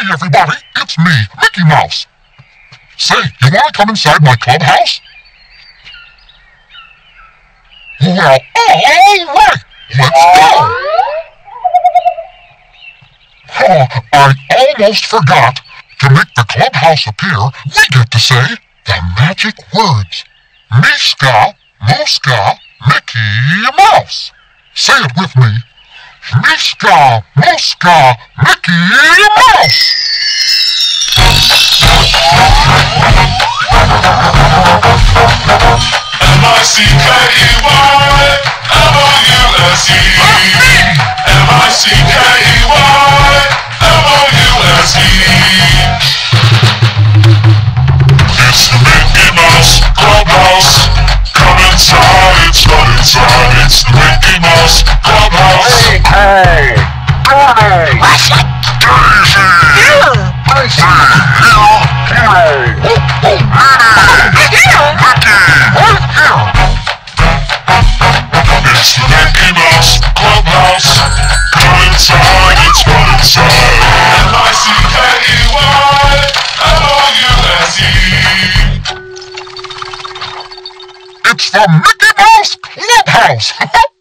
Hey everybody, it's me, Mickey Mouse. Say, you want to come inside my clubhouse? Well, alright, let's go. Oh, I almost forgot. To make the clubhouse appear, we get to say the magic words. Miska, Muska, Mickey Mouse. Say it with me. Miska, Muska, Mickey Mouse. M-I-C-K-E-Y-M-O-U-S-E M-I-C-K-E-Y-M-O-U-S-E It's the Mickey Mouse Clubhouse. Come inside, it's fun inside. It's the Mickey Mouse Clubhouse. Hey! What's that? Daisy! It's the Mickey Mouse Clubhouse. Come inside, it's fun inside. M-I-C-K-E-Y-M-O-U-S-E It's the Mickey Mouse Clubhouse.